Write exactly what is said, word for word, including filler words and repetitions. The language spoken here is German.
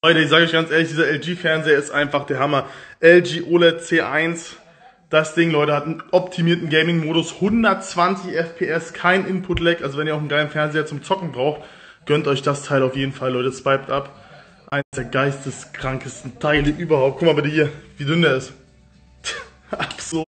Leute, ich sage euch ganz ehrlich, dieser L G-Fernseher ist einfach der Hammer. L G O L E D C eins, das Ding, Leute, hat einen optimierten Gaming-Modus, hundertzwanzig F P S, kein Input-Lag. Also wenn ihr auch einen geilen Fernseher zum Zocken braucht, gönnt euch das Teil auf jeden Fall, Leute. Swiped up. Eines der geisteskrankesten Teile überhaupt. Guck mal bitte hier, wie dünn der ist. Absurd.